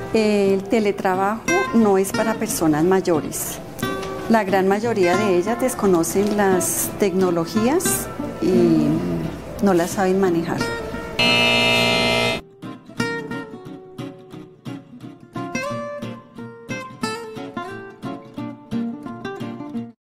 El teletrabajo no es para personas mayores. La gran mayoría de ellas desconocen las tecnologías y no las saben manejar.